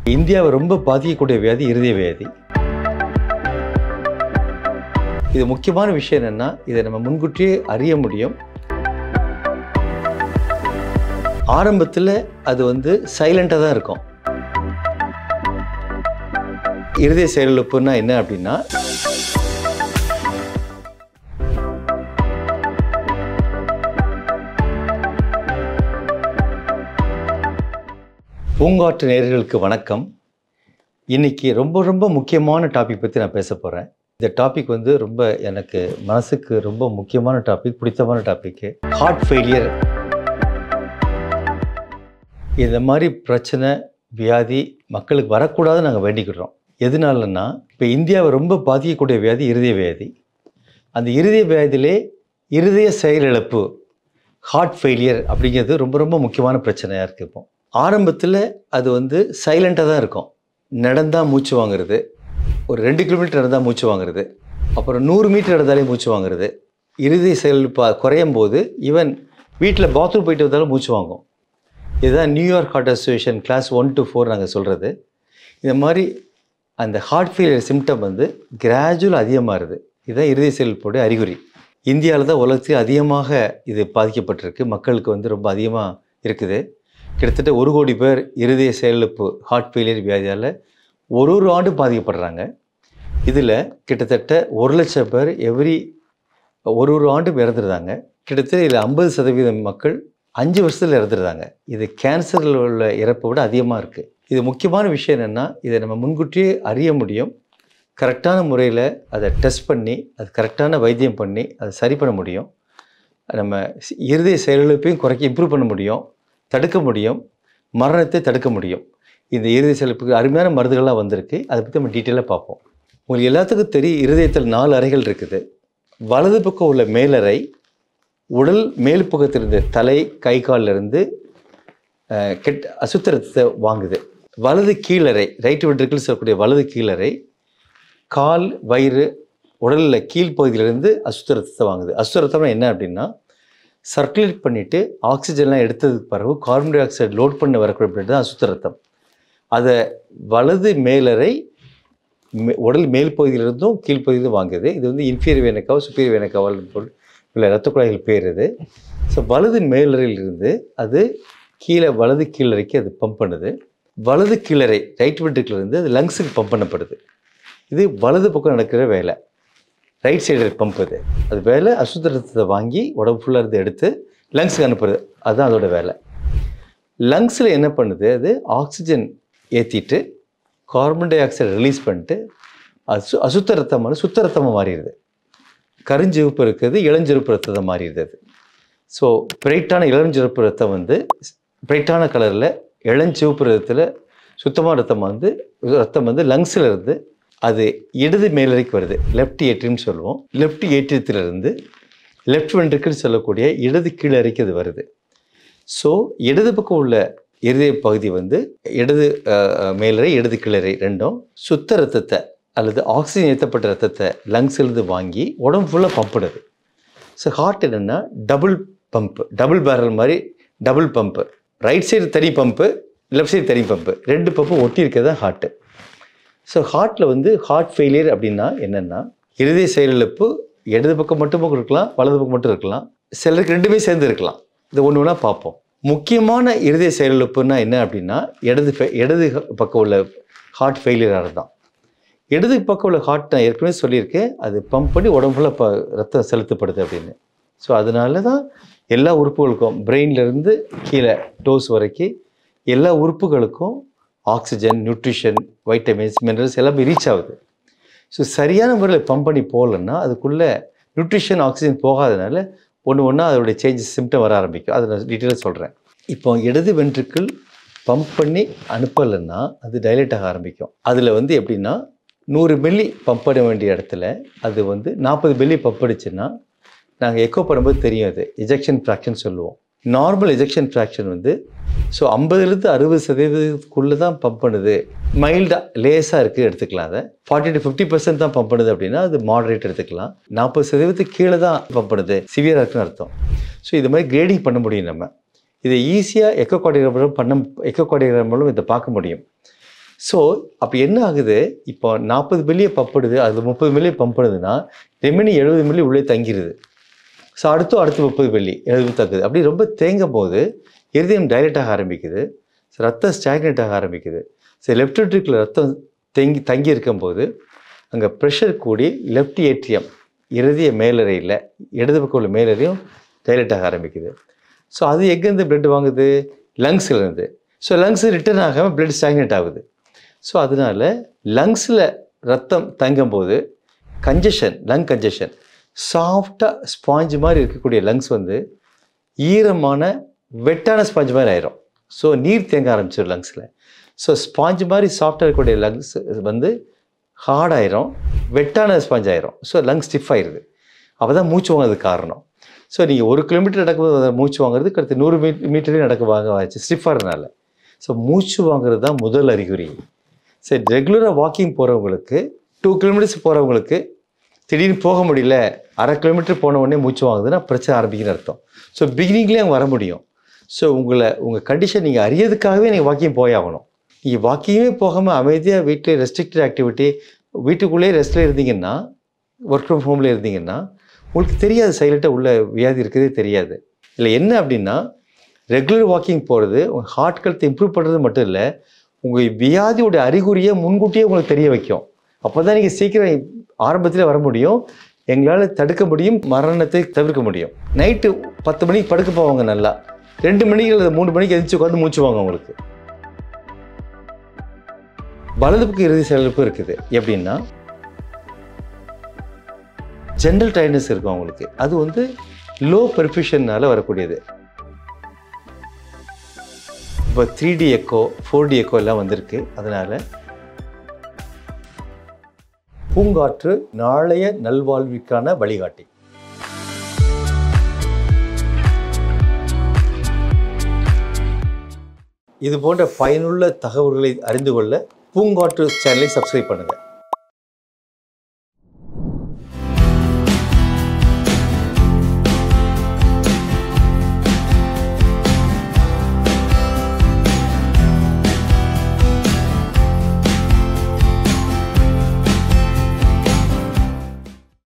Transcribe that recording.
இந்தியாவை ரொம்ப பாதிக்கக்கூடிய வியாதி இருதய வியாதி. இது முக்கியமான விஷயம் என்னன்னா, இதை நம்ம முன்கூட்டியே அறிய முடியும். ஆரம்பத்தில் அது சைலண்டாக தான் இருக்கும். இருதய செயலிழப்புன்னா என்ன அப்படின்னா, பூங்காற்று நேயர்களுக்கு வணக்கம். இன்னைக்கு ரொம்ப முக்கியமான டாபிக் பற்றி நான் பேச போகிறேன். இந்த டாபிக் ரொம்ப எனக்கு மனசுக்கு ரொம்ப முக்கியமான டாபிக், பிடித்தமான டாபிக்கு. Heart failure. இந்த மாதிரி பிரச்சனை, வியாதி மக்களுக்கு வரக்கூடாதுன்னு நாங்கள் வேண்டிக்கிடுறோம். எதனாலன்னா, இப்போ இந்தியாவை ரொம்ப பாதிக்கக்கூடிய வியாதி இருதய வியாதி. அந்த இருதய வியாதியிலே இருதய செயலிழப்பு, ஹார்ட் ஃபெயிலியர் அப்படிங்கிறது ரொம்ப முக்கியமான பிரச்சனையாக இருக்குது. இப்போ ஆரம்பத்தில் அது சைலண்டாக தான் இருக்கும். நடந்தால் மூச்சு வாங்குறது, ஒரு 2 கிலோமீட்டர் நடந்தால் மூச்சு வாங்குறது, அப்புறம் 100 மீட்டர் நடந்தாலே மூச்சு வாங்குறது. இருதய செயலிழப்பு குறையும் போது ஈவன் வீட்டில் பாத்ரூம் போயிட்டு வந்தாலும் மூச்சு வாங்கும். இதுதான் New York heart association class 1 to 4 நாங்கள் சொல்கிறது. இந்த மாதிரி அந்த ஹார்ட் ஃபெயிலியர் சிம்டம் கிராஜுவல் அதிகமாகுது. இதுதான் இருதய செயலிழப்புடைய அறிகுறி. இந்தியாவில் தான் உலகத்தில் அதிகமாக இது பாதிக்கப்பட்டிருக்கு. மக்களுக்கு ரொம்ப அதிகமாக இருக்குது. கிட்டத்தட்ட 1 கோடி பேர் இருதய செயலிழப்பு, ஹார்ட் ஃபெயிலியர் வியாதியால் ஒரு ஆண்டு பாதிக்கப்படுறாங்க. இதில் கிட்டத்தட்ட 1 லட்சம் பேர் ஒரு ஆண்டு இறந்துருந்தாங்க. கிட்டத்தட்ட இதில் 50% மக்கள் 5 வருஷத்தில் இறந்துருந்தாங்க. இது கேன்சரில் உள்ள இறப்பை விட அதிகமாக இருக்குது. இது முக்கியமான விஷயம் என்னென்னா, இதை நம்ம முன்கூட்டியே அறிய முடியும். கரெக்டான முறையில் அதை டெஸ்ட் பண்ணி, அது கரெக்டான வைத்தியம் பண்ணி அதை சரி பண்ண முடியும். நம்ம இருதய செயலிழப்பையும் இம்ப்ரூவ் பண்ண முடியும், தடுக்க முடியும், மரணத்தை தடுக்க முடியும். இந்த இருதய செயலிழப்புக்கு அருமையான மருந்துகள்லாம் வந்திருக்கு. அதை பற்றி நம்ம டீட்டெயிலாக பார்ப்போம். உங்களுக்கு எல்லாத்துக்கும் தெரியும், இருதயத்தில் 4 அறைகள் இருக்குது. வலது பக்கம் உள்ள மேலறை உடல் மேல் பக்கத்திலிருந்து தலை, கை, காலிலிருந்து அசுத்த ரத்தத்தை வாங்குது. வலது கீழறை, ரைட் வென்ட்ரிக்கிள் சொல்லக்கூடிய வலது கீழறை கால், வயிறு, உடலில் கீழ்ப்பகுதியிலிருந்து அசுத்த ரத்தத்தை வாங்குது. அசுத்த ரத்தம்னா என்ன அப்படின்னா, சர்க்குலேட் பண்ணிவிட்டு ஆக்சிஜன்லாம் எடுத்ததுக்கு பிறகு கார்பன் டை ஆக்சைடு லோட் பண்ண வரக்கூடிய பிளட் தான் அசுத்த ரத்தம். அதை வலது மேலறை உடல் மேல் பகுதியிலிருந்தும் கீழ்ப்பகுதியிலும் வாங்குது. இது இன்ஃபீரியர் வேனக்காவோ சுப்பீரியர் வேனக்காவோ உள்ள இரத்த குழாய்கள் பேர் இது. ஸோ வலது மேலறையிலிருந்து அது வலது கீழறைக்கு அது பம்ப் பண்ணுது. வலது கீழறை ரைட் வென்ட்ரிக்கிலிருந்து அது லங்ஸுக்கு பம்ப் பண்ணப்படுது. இது வலது பக்கம் நடக்கிற வேலை. ரைட் சைடு பம்ப் அது வேலை. அசுத்த ரத்தத்தை வாங்கி உடம்பு ஃபுல்லாக இருந்து எடுத்து லங்ஸுக்கு அனுப்புறது, அதுதான் அதோட வேலை. லங்ஸில் என்ன பண்ணுது, அது ஆக்சிஜன் ஏற்றிட்டு கார்பன் டை ஆக்சைடு ரிலீஸ் பண்ணிட்டு அசுத்த ரத்தமான சுத்த ரத்தமாக மாறிடுது. கருஞ்சிவப்பு இருக்கிறது இளஞ்சிவப்பு ரத்தத்தை மாறிடுது. அது ஸோ பிரைட்டான இளஞ்சிவப்பு ரத்தம் பிரைட்டான கலரில் இளஞ்சிவப்பு ரத்தத்தில் சுத்தமான ரத்தம் லங்ஸில் இருந்து அது இடது மேலறைக்கு வருது. லெஃப்ட் ஏட்ரியம்னு சொல்லுவோம். லெஃப்ட் ஏட்ரியத்திலிருந்து லெஃப்ட் வென்ட்ரிக்கிள் சொல்லக்கூடிய இடது கீழறைக்கு அது வருது. ஸோ இடது பக்கம் உள்ள இருதய பகுதி இடது மேலறை, இடது கீழறை ரெண்டும் சுத்த ரத்தத்தை அல்லது ஆக்சிஜன் ஏற்றப்பட்ட ரத்தத்தை லங்ஸ்லேருந்து வாங்கி உடம்பு ஃபுல்லாக பம்புடுது. ஸோ ஹார்ட் என்னென்னா டபுள் பம்ப்பு, டபுள் பேரல் மாதிரி டபுள் பம்ப்பு. ரைட் சைடு தனி பம்ப்பு, லெஃப்ட் சைடு தனி பம்ப்பு, 2 பம்பும் ஒட்டி இருக்கிறது தான் ஹார்ட்டு. ஸோ ஹார்ட்டில் ஹார்ட் ஃபெயிலியர் அப்படின்னா என்னென்னா, இருதய செயலிழப்பு இடது பக்கம் மட்டும் இருக்கலாம், வலது பக்கம் மட்டும் இருக்கலாம், சிலருக்கு 2மே சேர்ந்து இருக்கலாம். இது ஒன்று பார்ப்போம். முக்கியமான இருதய செயலிழப்புன்னா என்ன அப்படின்னா, இடது பக்கம் உள்ள ஹார்ட் ஃபெயிலியராக தான். இடது பக்கம் உள்ள ஹார்ட் நான் ஏற்கனவே சொல்லியிருக்கேன், அது பம்ப் பண்ணி உடம்புல ரத்தம் செலுத்தப்படுது அப்படின்னு. ஸோ அதனால தான் எல்லா உறுப்புகளுக்கும், பிரெயின்லேருந்து கீழே டோஸ் வரைக்கும் எல்லா உறுப்புகளுக்கும் ஆக்சிஜன், நியூட்ரிஷன், வைட்டமின்ஸ், மினரல்ஸ் எல்லாமே ரீச் ஆகுது. ஸோ சரியான முறையில் பம்ப் பண்ணி போகலன்னா அதுக்குள்ளே நியூட்ரிஷன், ஆக்சிஜன் போகாதனால ஒன்றா அதோடைய சேஞ்சஸ், சிம்டம் வர ஆரம்பிக்கும். அதை நான் டீட்டெயிலாக சொல்கிறேன். இப்போ இடது வென்ட்ரிக்கிள் பம்ப் பண்ணி அனுப்பலைன்னா அது டைலேட் ஆக ஆரம்பிக்கும். அதில் எப்படின்னா 100 மில்லி பம்ப் பண்ண வேண்டிய இடத்துல அது 40 மில்லி பம்ப் அடிச்சுன்னா நாங்கள் எக்கோ பண்ணும்போது தெரியும். அது எஜெக்ஷன் ஃப்ராக்ஷன் சொல்லுவோம். நார்மல் எஜெக்ஷன் ஃப்ராக்ஷன் ஸோ 50லேருந்து 60% தான் பம்ப் பண்ணுது. மைல்டாக லேஸாக இருக்குது எடுத்துக்கலாம். அதை 40 to 50% தான் பம்ப் பண்ணுது அப்படின்னா அது மாடரேட் எடுத்துக்கலாம். 40% கீழே தான் பம்ப் பண்ணுது, சிவியராக இருக்குன்னு அர்த்தம். ஸோ இது மாதிரி கிரேடிங் பண்ண முடியும். நம்ம இதை ஈஸியாக எக்கோகார்டியோகிராம் மூலம் இதை பார்க்க முடியும். ஸோ அப்போ என்ன ஆகுது, இப்போ 40 மில்லியை பம்புடுது, அது 30 மில்லியை பம்புடுதுன்னா ரெமினி 70 மில்லி உள்ளே தங்கிடுது. ஸோ அடுத்து 30 மில்லி 70 தங்குது. அப்படி ரொம்ப தேங்கும் போது இருதயம் டைலேட் ஆக ஆரம்பிக்குது, ரத்தம் ஸ்டாக்னேட் ஆக ஆரம்பிக்குது. ஸோ லெஃப்ட் வென்ட்ரிக்கிள் ரத்தம் தங்கி இருக்கும்போது அங்கே ப்ரெஷர் கூடி லெஃப்ட் ஏட்ரியம் இருதய மேலறையில் இடது பக்கம் உள்ள மேலறையும் டைலேட் ஆக ஆரம்பிக்குது. ஸோ அது எங்கேருந்து பிளட் வாங்குது, லங்ஸ்லேருந்து. ஸோ லங்ஸ் ரிட்டர்ன் ஆகாமல் பிளட் ஸ்டாக்னேட் ஆகுது. ஸோ அதனால் லங்ஸில் ரத்தம் தங்கும்போது கன்ஜஷன், லங் கன்ஜஷன், சாஃப்டாக ஸ்பாஞ்சு மாதிரி இருக்கக்கூடிய லங்ஸ் வந்து ஈரமான வெட்டான ஸ்பாஞ்சு மாதிரி ஆயிரும். ஸோ நீர் தேங்க ஆரம்பிச்சிடும் லங்ஸில். ஸோ ஸ்பாஞ்சு மாதிரி சாஃப்டாக இருக்கக்கூடிய லங்ஸ் வந்து ஹார்ட் ஆயிரும், வெட்டான ஸ்பாஞ்ச் ஆயிரும். ஸோ லங்ஸ் ஸ்டிஃப் ஆயிடுது. அப்போ தான் மூச்சு வாங்கிறதுக்கு காரணம். ஸோ நீங்கள் 1 கிலோமீட்டர் நடக்கும்போது மூச்சு வாங்குறதுக்கு அடுத்து 100 மீட்டரே ஆச்சு ஸ்டிஃபாகிறதுனால. ஸோ மூச்சு வாங்குறது தான் முதல் அறிகுறி. சரி, ரெகுலராக வாக்கிங் போகிறவங்களுக்கு 2 கிலோமீட்டர்ஸ் போகிறவங்களுக்கு திடீர்னு போக முடியல, 1/2 கிலோமீட்டர் போன உடனே மூச்சு வாங்குதுன்னா பிரச்சனை ஆரம்பிக்குன்னு அர்த்தம். ஸோ பிகினிங்லேயே அவங்க வர முடியும். ஸோ உங்கள் கண்டிஷன் நீங்கள் அறியறதுக்காகவே நீங்கள் வாக்கிங் போயாகணும். நீங்கள் வாக்கிங்கே போகாமல் அமைதியாக வீட்டிலே ரெஸ்ட்ரிக்டட் ஆக்டிவிட்டி, வீட்டுக்குள்ளேயே ரெஸ்ட்டில் இருந்தீங்கன்னா, ஒர்க் ஃப்ரம் ஹோமில் இருந்தீங்கன்னா உங்களுக்கு தெரியாது, சைலண்ட்டாக உள்ள வியாதி இருக்கிறதே தெரியாது. இல்லை என்ன அப்படின்னா, ரெகுலர் வாக்கிங் போகிறது உங்கள் ஹார்ட் ஹெல்த்தை இம்ப்ரூவ் பண்ணுறது மட்டும் இல்லை, உங்கள் வியாதியோட அறிகுறியை முன்கூட்டியே உங்களுக்கு தெரிய வைக்கும். அப்போ தான் நீங்கள் சீக்கிரம் ஆரம்பத்தில் வர முடியும், எங்களால் தடுக்க முடியும், மரணத்தை தவிர்க்க முடியும். நைட்டு 10 மணிக்கு படுக்க போவாங்க, நல்லா 2 மணிக்கு அல்லது 3 மணிக்கு எதிர்த்து உட்காந்து மூச்சு வாங்க. உங்களுக்கு வலது பக்கம் இறுதி செயலிழப்பு இருக்குது. எப்படின்னா ஜென்ரல் டைட்னஸ் இருக்கும் அவங்களுக்கு. அது வந்து லோ பெர்ஃபியூஷன்னால வரக்கூடியது. இப்போ 3D எக்கோ 4D எக்கோ எல்லாம் வந்திருக்கு. அதனால் பூங்காற்று நாளைய நல்வாழ்விற்கான வழிகாட்டி. இது போன்ற பயனுள்ள தகவல்களை அறிந்து கொள்ள பூங்காற்று சேனலை சப்ஸ்கிரைப் பண்ணுங்கள்.